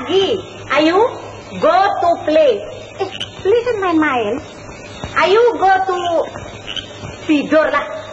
lagi. Ayo, go to play. Play kan main-main. Ayo go to tidur lah.